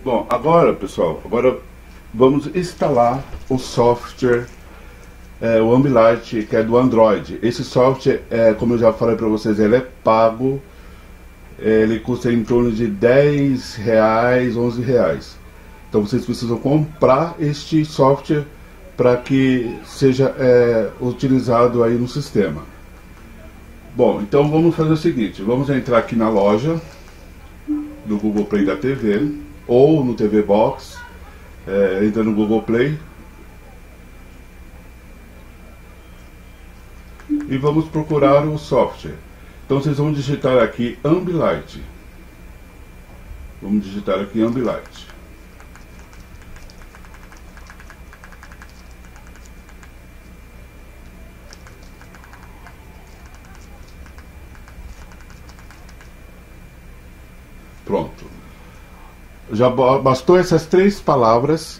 Bom, agora pessoal, agora vamos instalar o software, o Ambilight, que é do Android. Esse software, como eu já falei para vocês, ele é pago, ele custa em torno de R$10, R$11. Então vocês precisam comprar este software para que seja utilizado aí no sistema. Bom, então vamos fazer o seguinte, vamos entrar aqui na loja do Google Play da TV ou no TV Box. Entra no Google Play e vamos procurar o software. Então vocês vão digitar aqui Ambilight. Vamos digitar aqui Ambilight. Pronto. Já bastou essas três palavras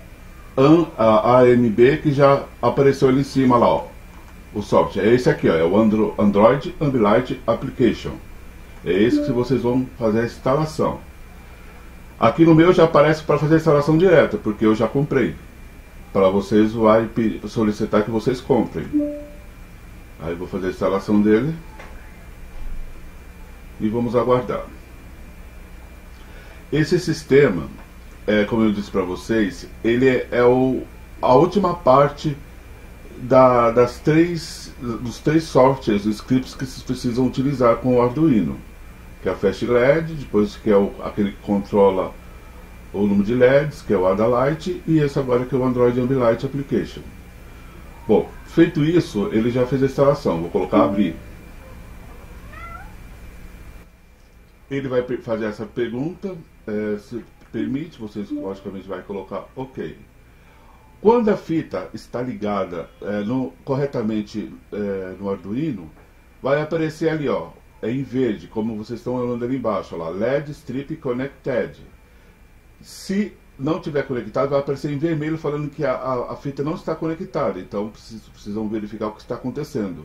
AMB, que já apareceu ali em cima lá, ó. O software é esse aqui, ó, é o Android Ambilight Application. É esse que vocês vão fazer a instalação. Aqui no meu já aparece para fazer a instalação direta, porque eu já comprei. Para vocês vai solicitar que vocês comprem. Aí vou fazer a instalação dele e vamos aguardar. Esse sistema, como eu disse para vocês, ele é a última parte dos três softwares, scripts que vocês precisam utilizar com o Arduino, que é a Fast LED, depois que é aquele que controla o número de LEDs, que é o Adalight, e esse agora que é o Android Ambilight Application. Bom, feito isso, ele já fez a instalação. Vou colocar abrir. Ele vai fazer essa pergunta, se permite, vocês logicamente vai colocar OK. Quando a fita está ligada corretamente no Arduino, vai aparecer ali, ó, em verde, como vocês estão olhando ali embaixo, ó lá, LED Strip Connected. Se não tiver conectado, vai aparecer em vermelho falando que a fita não está conectada. Então precisam verificar o que está acontecendo.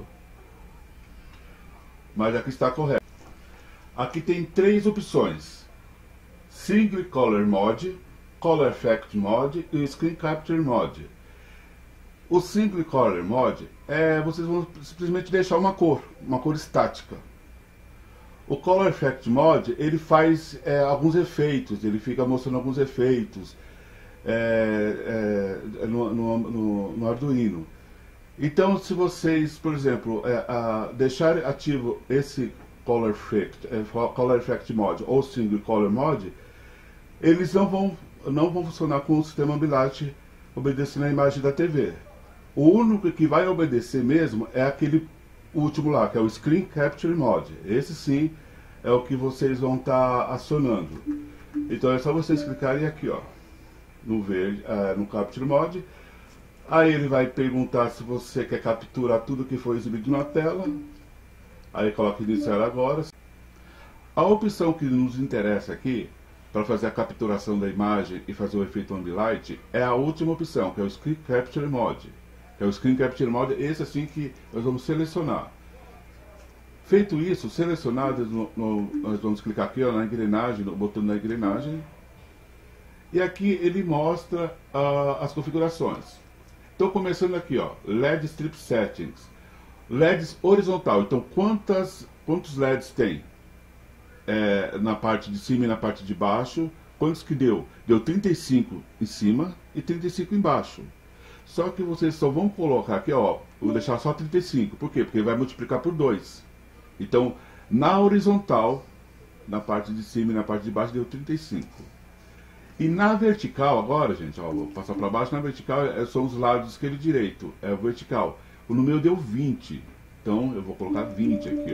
Mas aqui está correto. Aqui tem três opções: Single Color Mode, Color Effect Mode e Screen Capture Mode. O Single Color Mode vocês vão simplesmente deixar uma cor estática. O Color Effect Mode, ele faz alguns efeitos, ele fica mostrando alguns efeitos no Arduino. Então, se vocês, por exemplo, deixar ativo esse Color Effect Mode ou Single Color Mode, eles não vão funcionar com o sistema Ambilight obedecendo a imagem da TV. O único que vai obedecer mesmo é aquele último lá, que é o Screen Capture Mode. Esse sim é o que vocês vão estar acionando. Então é só vocês clicarem aqui, ó, no verde, no Capture Mode. Aí ele vai perguntar se você quer capturar tudo que foi exibido na tela. Aí coloca iniciar agora. A opção que nos interessa aqui, para fazer a capturação da imagem e fazer o efeito Ambilight, é a última opção, que é o Screen Capture Mode. Que é o Screen Capture Mode, esse assim que nós vamos selecionar. Feito isso, selecionado, nós vamos clicar aqui, ó, na engrenagem, no botão da engrenagem. E aqui ele mostra as configurações. Então começando aqui, ó, LED Strip Settings. LEDs horizontal, então quantos LEDs tem na parte de cima e na parte de baixo? Quantos que deu? Deu 35 em cima e 35 embaixo. Só que vocês só vão colocar aqui, ó, vou deixar só 35. Por quê? Porque vai multiplicar por 2. Então, na horizontal, na parte de cima e na parte de baixo, deu 35. E na vertical agora, gente, ó, vou passar para baixo. Na vertical são os lados esquerdo e direito, é o vertical. O número deu 20, então eu vou colocar 20 aqui,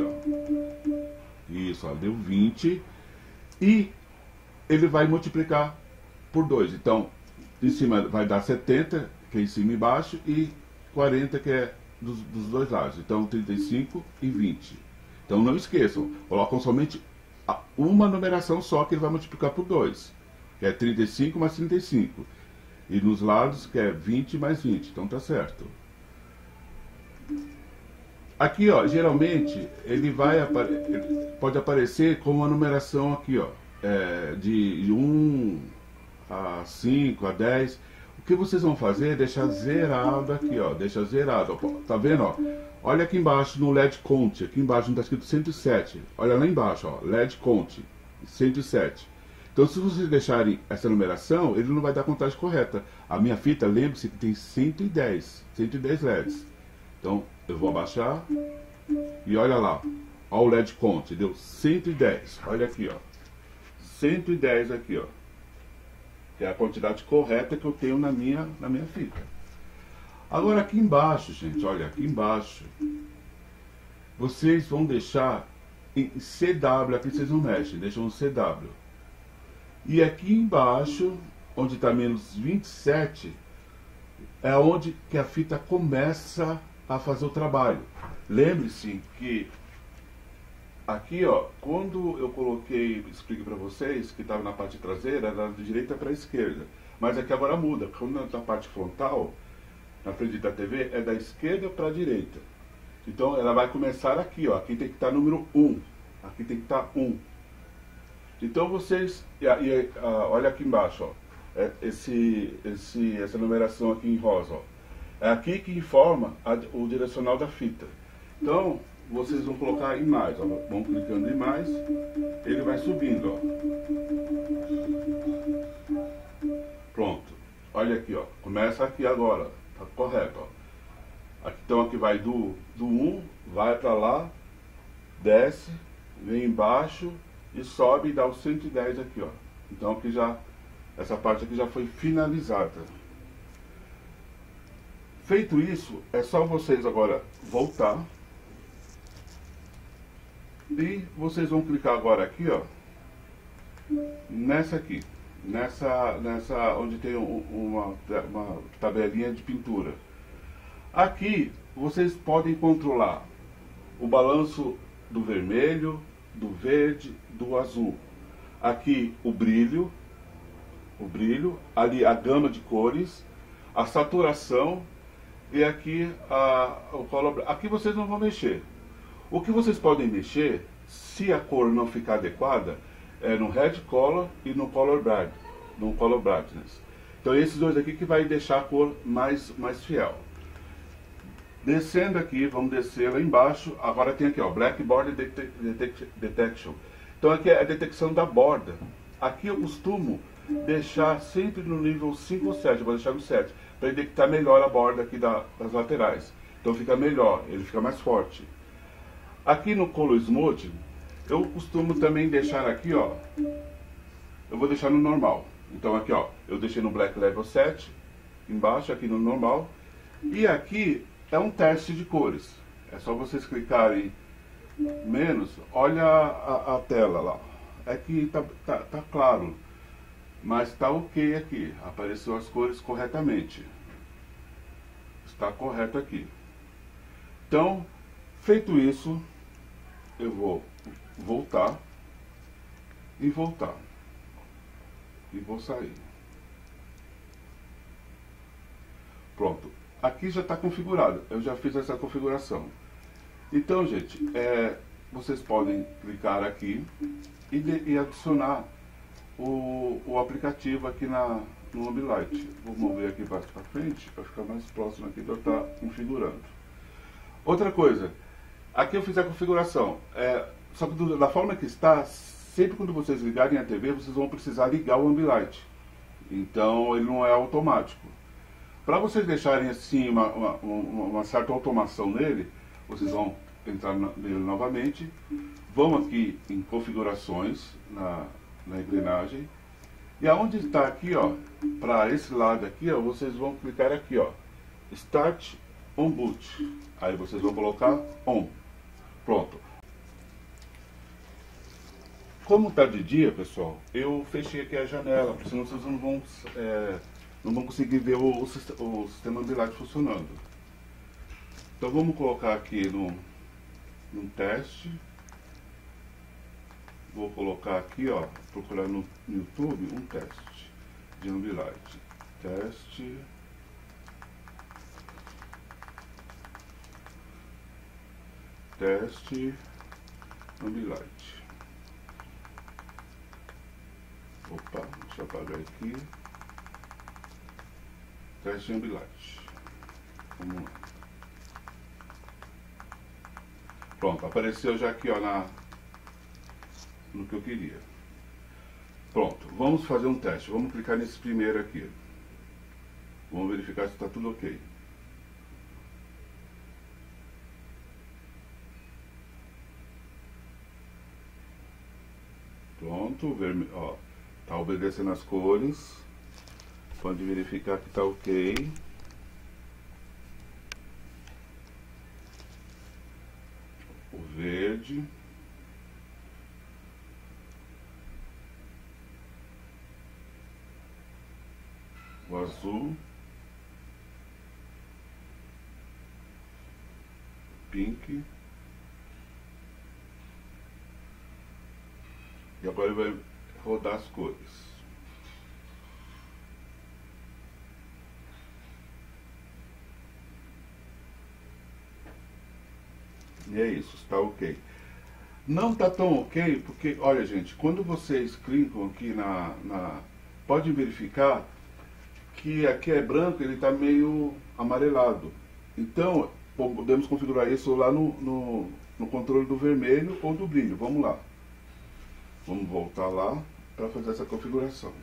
ó. Isso, ó, deu 20. E ele vai multiplicar por 2. Então, em cima vai dar 70, que é em cima e embaixo, e 40, que é dos dois lados. Então, 35 e 20. Então, não esqueçam, colocam somente uma numeração só, que ele vai multiplicar por 2. Que é 35 mais 35. E nos lados, que é 20 mais 20. Então, tá certo. Aqui, ó, geralmente ele pode aparecer com uma numeração aqui, ó, de 1 a 5, a 10. O que vocês vão fazer é deixar zerado aqui, ó. Deixa zerado, ó. Tá vendo, ó? Olha aqui embaixo no LED Count. Aqui embaixo não está escrito 107. Olha lá embaixo, ó. LED Count 107. Então, se vocês deixarem essa numeração, ele não vai dar a contagem correta. A minha fita, lembre-se que tem 110 LEDs. Então, eu vou abaixar e olha lá. Olha o LED Count, deu 110. Olha aqui, ó. 110 aqui, ó. Que é a quantidade correta que eu tenho na minha fita. Agora aqui embaixo, gente, olha, aqui embaixo, vocês vão deixar em CW, aqui vocês não mexem, deixam no CW. E aqui embaixo, onde está menos 27, é onde que a fita começa a fazer o trabalho. Lembre-se que aqui, ó, quando eu coloquei, expliquei para vocês que estava na parte traseira, era da direita para a esquerda. Mas aqui agora muda, quando na parte frontal, na frente da TV, é da esquerda para a direita. Então ela vai começar aqui, ó, aqui tem que estar número 1, aqui tem que estar 1. Então vocês, olha aqui embaixo, ó, essa numeração aqui em rosa, ó, é aqui que informa o direcional da fita. Então vocês vão colocar em mais, ó, vão clicando em mais, ele vai subindo, ó. Pronto, olha aqui, ó, começa aqui agora, tá correto, ó. Aqui, então aqui vai do 1, vai para lá, desce, vem embaixo e sobe e dá os 110 aqui, ó. Então aqui já, essa parte aqui já foi finalizada. Feito isso, é só vocês agora voltar. E vocês vão clicar agora aqui, ó, nessa aqui, nessa onde tem uma tabelinha de pintura. Aqui vocês podem controlar o balanço do vermelho, do verde, do azul. Aqui o brilho, ali a gama de cores, a saturação e aqui o color. Aqui vocês não vão mexer. O que vocês podem mexer, se a cor não ficar adequada, é no Red Color e no Color Brightness. Então esses dois aqui que vai deixar a cor mais fiel. Descendo aqui, vamos descer lá embaixo. Agora tem aqui, ó, Black Border Detection. Então aqui é a detecção da borda. Aqui eu costumo deixar sempre no nível 5 ou 7, eu vou deixar no 7, para detectar melhor a borda aqui das laterais. Então fica melhor, ele fica mais forte. Aqui no Color Smooth, eu costumo também deixar aqui, ó, eu vou deixar no normal. Então aqui, ó, eu deixei no Black Level 7, embaixo, aqui no normal. E aqui é um teste de cores. É só vocês clicarem menos, olha a tela lá. Aqui tá claro, mas tá ok aqui, apareceu as cores corretamente. Está correto aqui. Então, feito isso, eu vou voltar e voltar. E vou sair. Pronto. Aqui já está configurado. Eu já fiz essa configuração. Então, gente, vocês podem clicar aqui e adicionar o aplicativo aqui no Ambilight. Vou mover aqui para frente para ficar mais próximo aqui de eu estar configurando. Outra coisa, aqui eu fiz a configuração. Só que da forma que está, sempre quando vocês ligarem a TV, vocês vão precisar ligar o Ambilight. Então ele não é automático. Para vocês deixarem assim uma certa automação nele, vocês vão entrar nele novamente, vão aqui em configurações na engrenagem, e aonde está aqui, ó, para esse lado aqui, ó, vocês vão clicar aqui, ó, Start on Boot. Aí vocês vão colocar On. Pronto. Como está de dia, pessoal, eu fechei aqui a janela, porque senão vocês não vão conseguir ver o sistema Ambilight funcionando. Então vamos colocar aqui num teste. Vou colocar aqui, ó, procurar no YouTube um teste de Ambilight. Teste. Teste Ambilight. Opa, deixa eu apagar aqui. Teste Ambilight. Vamos lá. Pronto, apareceu já aqui, ó, no que eu queria. Pronto, vamos fazer um teste. Vamos clicar nesse primeiro aqui. Vamos verificar se está tudo ok. Pronto, ó, tá obedecendo as cores. Pode verificar que está ok. O verde. O azul. Pink. E agora ele vai rodar as cores. E é isso, está ok. Não está tão ok, porque, olha gente, quando vocês clicam aqui podem verificar que aqui é branco, ele está meio amarelado. Então, podemos configurar isso lá no controle do vermelho ou do brilho. Vamos lá. Vamos voltar lá para fazer essa configuração.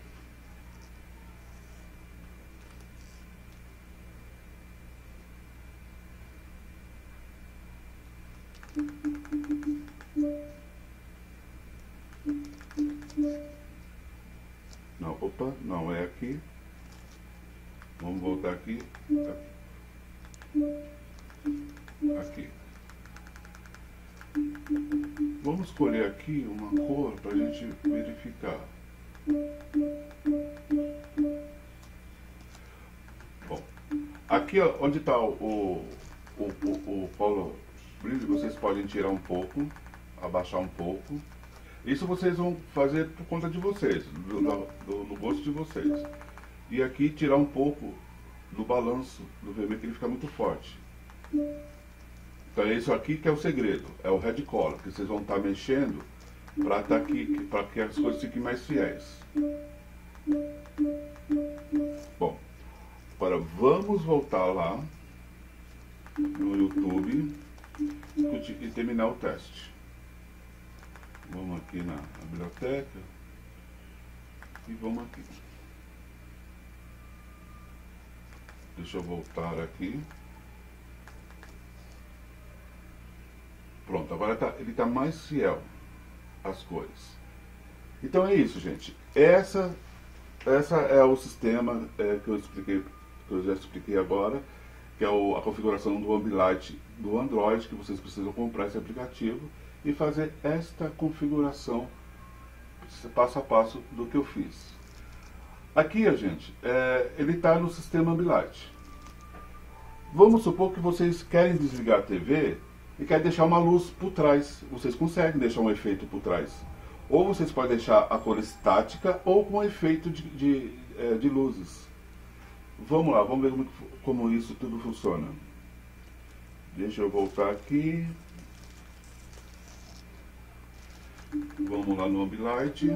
Não, opa, não é aqui. Vamos voltar aqui. Aqui. Vamos escolher aqui uma cor para a gente verificar. Bom, aqui ó, onde está o color brilho, vocês podem tirar um pouco, abaixar um pouco. Isso vocês vão fazer por conta de vocês, do gosto de vocês. E aqui tirar um pouco do balanço do vermelho, que ele fica muito forte. Então é isso aqui que é o segredo, é o Red Color, que vocês vão estar mexendo para que as coisas fiquem mais fiéis. Bom, agora vamos voltar lá no YouTube e terminar o teste. Vamos aqui na biblioteca e vamos aqui. Deixa eu voltar aqui. Pronto, agora ele está mais fiel às cores. Então é isso, gente. Essa é o sistema que eu já expliquei agora, que é a configuração do Ambilight do Android, que vocês precisam comprar esse aplicativo e fazer esta configuração passo a passo do que eu fiz. Aqui, gente, ele está no sistema Ambilight. Vamos supor que vocês querem desligar a TV e querem deixar uma luz por trás. Vocês conseguem deixar um efeito por trás. Ou vocês podem deixar a cor estática ou com efeito de luzes. Vamos lá, vamos ver como isso tudo funciona. Deixa eu voltar aqui. Vamos lá no Ambilight.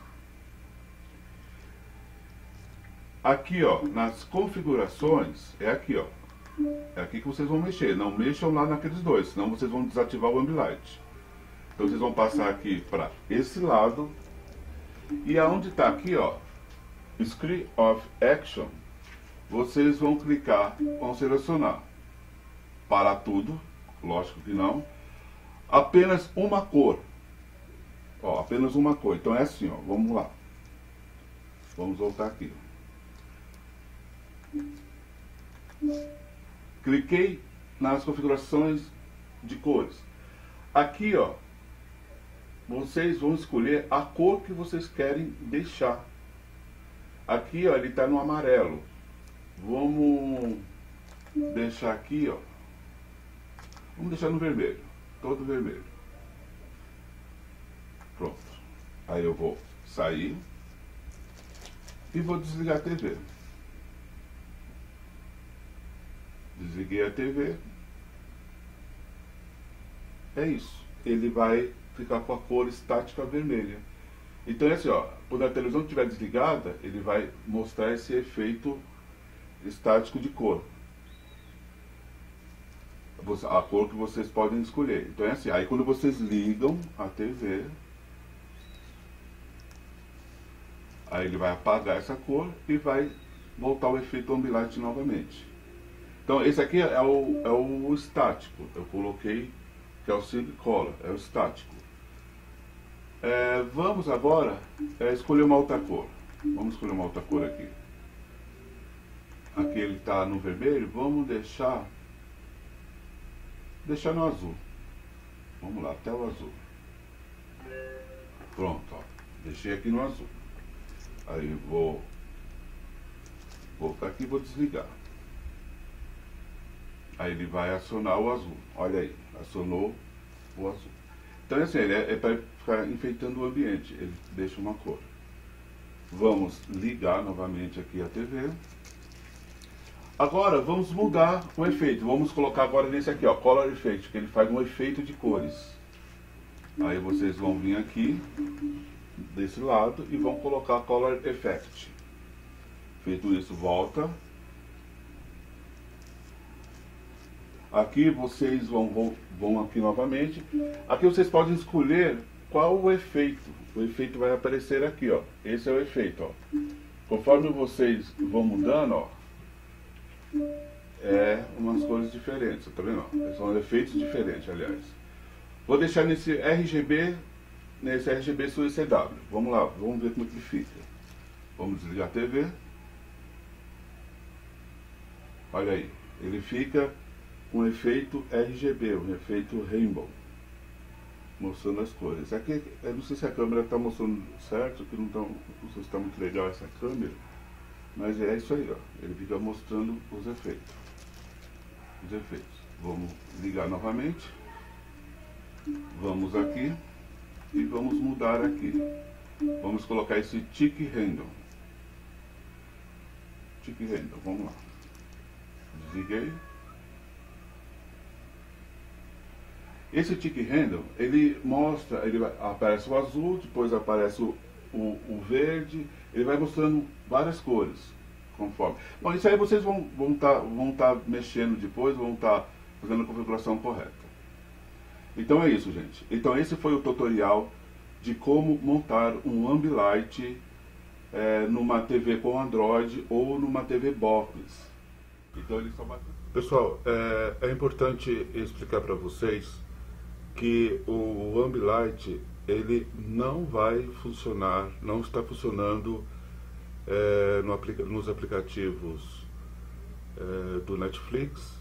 Aqui, ó, nas configurações, é aqui, ó. É aqui que vocês vão mexer. Não mexam lá naqueles dois, senão vocês vão desativar o Ambilight. Então vocês vão passar aqui para esse lado. E aonde está aqui, ó, Screen of Action, vocês vão clicar, vão selecionar para tudo, lógico que não, apenas uma cor. Ó, apenas uma cor. Então é assim, ó, vamos lá. Vamos voltar aqui. Cliquei nas configurações de cores. Aqui, ó, vocês vão escolher a cor que vocês querem deixar. Aqui, ó, ele está no amarelo. Vamos deixar aqui, ó. Vamos deixar no vermelho. Todo vermelho. Pronto. Aí eu vou sair e vou desligar a TV. Desliguei a TV. É isso. Ele vai ficar com a cor estática vermelha. Então é assim, ó, quando a televisão estiver desligada, ele vai mostrar esse efeito estático de cor. A cor que vocês podem escolher. Então é assim, aí quando vocês ligam a TV, aí ele vai apagar essa cor e vai voltar o efeito Ambilight novamente. Então esse aqui é o estático. Eu coloquei que é o Single Color, é o estático. Vamos agora escolher uma outra cor. Vamos escolher uma outra cor aqui. Aqui ele está no vermelho, vamos deixar no azul. Vamos lá, até o azul. Pronto, ó. Deixei aqui no azul. Aí vou ficar aqui e vou desligar. Aí ele vai acionar o azul. Olha aí, acionou o azul. Então assim, ele é para ficar enfeitando o ambiente. Ele deixa uma cor. Vamos ligar novamente aqui a TV. Agora vamos mudar o efeito. Vamos colocar agora nesse aqui, ó, Color Effect, que ele faz um efeito de cores. Aí vocês vão vir aqui desse lado e vão colocar Color Effect. Feito isso, volta. Aqui vocês vão aqui novamente. Aqui vocês podem escolher qual o efeito. O efeito vai aparecer aqui, ó. Esse é o efeito, ó. Conforme vocês vão mudando, ó, umas cores diferentes, tá vendo? São efeitos diferentes, aliás. Vou deixar nesse RGB SUICW. Vamos lá, vamos ver como é que fica. Vamos desligar a TV. Olha aí, ele fica com efeito RGB, um efeito Rainbow, mostrando as cores. Aqui, eu não sei se a câmera está mostrando certo, que não sei se está muito legal essa câmera. Mas é isso aí, ó. Ele fica mostrando os efeitos. Vamos ligar novamente. Vamos aqui. E vamos mudar aqui. Vamos colocar esse Tick Random. Vamos lá. Desliguei. Esse Tick Random, ele mostra, aparece o azul, depois aparece o verde, ele vai mostrando várias cores, conforme. Bom, isso aí vocês vão tá mexendo depois, vão estar fazendo a configuração correta. Então é isso, gente. Então esse foi o tutorial de como montar um Ambilight numa TV com Android ou numa TV Box. Então ele só vai... Pessoal, é importante explicar para vocês que o Ambilight ele não vai funcionar, não está funcionando nos aplicativos do Netflix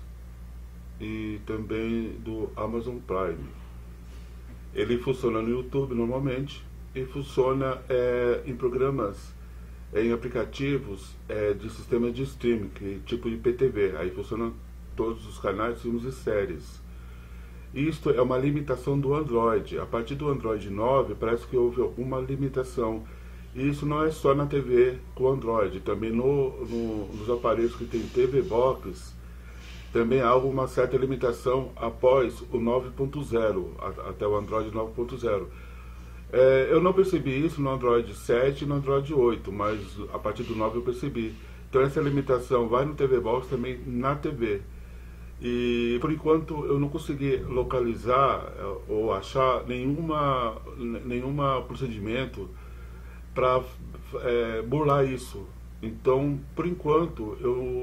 e também do Amazon Prime. Ele funciona no YouTube normalmente e funciona em programas, em aplicativos de sistema de streaming, tipo IPTV. Aí funcionam todos os canais, filmes e séries. Isto é uma limitação do Android. A partir do Android 9 parece que houve alguma limitação. E isso não é só na TV com Android, também nos aparelhos que tem TV Box, também há uma certa limitação após o 9.0, até o Android 9.0. Eu não percebi isso no Android 7 e no Android 8, mas a partir do 9 eu percebi. Então essa limitação vai no TV Box também na TV. E por enquanto eu não consegui localizar ou achar nenhuma procedimento para burlar isso. Então, por enquanto,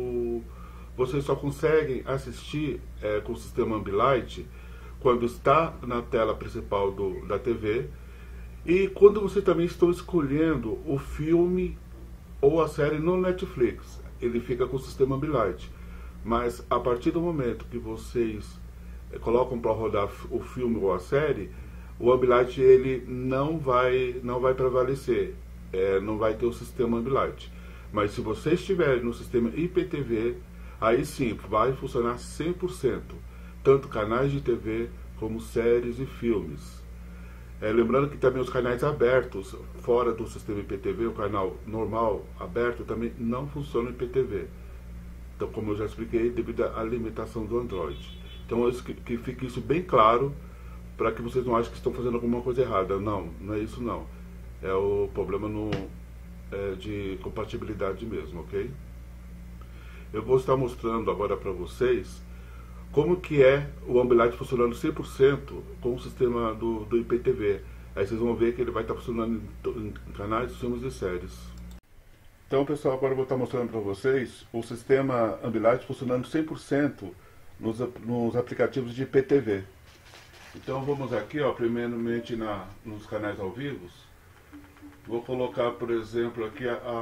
vocês só conseguem assistir com o sistema Ambilight quando está na tela principal da TV e quando você também está escolhendo o filme ou a série no Netflix. Ele fica com o sistema Ambilight. Mas a partir do momento que vocês colocam para rodar o filme ou a série, o Ambilight ele não vai prevalecer, não vai ter o sistema Ambilight. Mas se você estiver no sistema IPTV, aí sim vai funcionar 100%, tanto canais de TV como séries e filmes. Lembrando que também os canais abertos, fora do sistema IPTV, o canal normal aberto também não funciona no IPTV. Então, como eu já expliquei, devido à limitação do Android. Então, que fique isso bem claro, para que vocês não achem que estão fazendo alguma coisa errada. Não, não é isso não. É o problema de compatibilidade mesmo, ok? eu vou estar mostrando agora para vocês como que é o Ambilight funcionando 100% com o sistema do IPTV. Aí vocês vão ver que ele vai estar funcionando em canais, filmes e séries. Então, pessoal, agora eu vou estar mostrando para vocês o sistema Ambilight funcionando 100% nos aplicativos de IPTV. Então vamos aqui, ó, primeiramente nos canais ao vivo. Vou colocar, por exemplo, aqui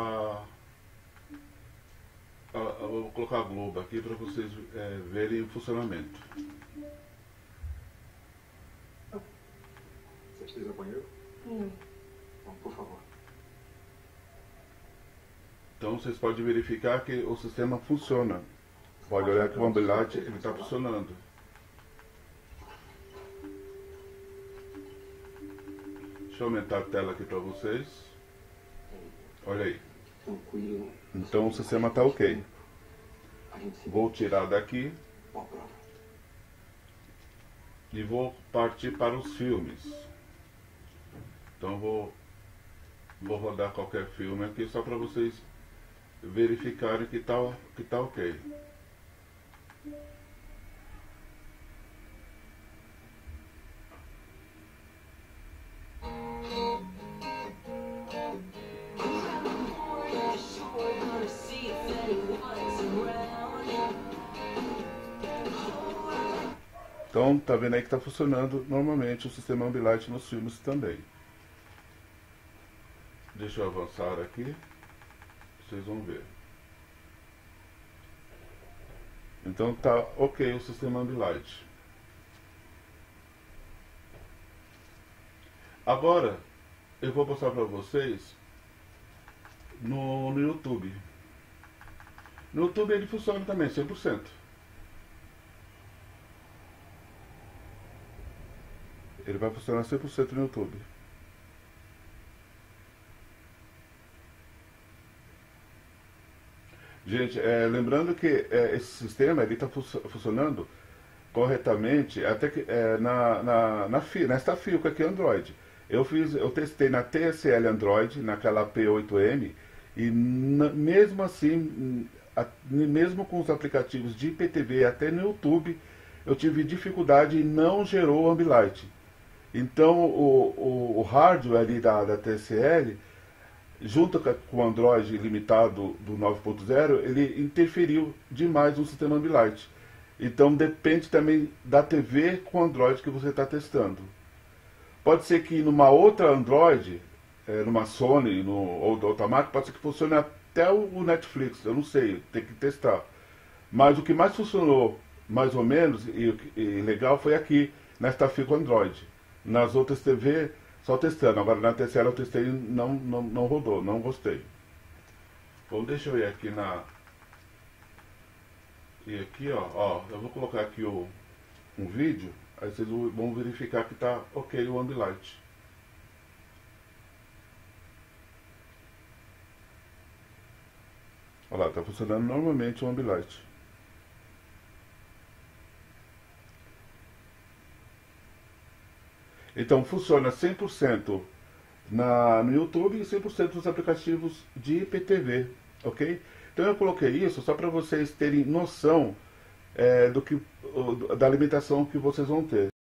vou colocar a Globo aqui para vocês verem o funcionamento. Você precisa ir ao banheiro? Não. Então, por favor. Então vocês podem verificar que o sistema funciona. Pode olhar que o Ambilight está funcionando. Deixa eu aumentar a tela aqui para vocês. Olha aí. Tranquilo. Então o sistema está ok. A gente se Vou tirar daqui boa prova. e vou partir para os filmes. Então vou rodar qualquer filme aqui só para vocês verificarem que tá ok. Então, tá vendo aí que está funcionando normalmente o sistema Ambilight nos filmes também. Deixa eu avançar aqui, vocês vão ver. Então tá ok o sistema Ambilight. Agora, eu vou mostrar para vocês no YouTube. No YouTube ele funciona também, 100%. Ele vai funcionar 100% no YouTube. Gente, lembrando que esse sistema está funcionando corretamente até que nesta fio aqui Android. Eu testei na TSL Android, naquela P8M, e mesmo assim, mesmo com os aplicativos de IPTV até no YouTube, eu tive dificuldade e não gerou o Ambilight. Então o hardware ali da TSL, junto com o Android limitado do 9.0, ele interferiu demais no sistema Ambilight. Então depende também da TV com Android que você está testando. Pode ser que numa outra Android, numa Sony ou outra marca, pode ser que funcione até o Netflix, eu não sei, tem que testar. Mas o que mais funcionou, mais ou menos, e legal foi aqui, nesta fio com Android. Nas outras TV, só testando. Agora na TCL eu testei e não rodou, não gostei. Bom, deixa eu ir aqui E aqui, ó, eu vou colocar aqui um vídeo, aí vocês vão verificar que tá ok o Ambilight. Olha lá, tá funcionando normalmente o Ambilight. Então funciona 100% no YouTube e 100% nos aplicativos de IPTV, ok? Então eu coloquei isso só para vocês terem noção da limitação que vocês vão ter.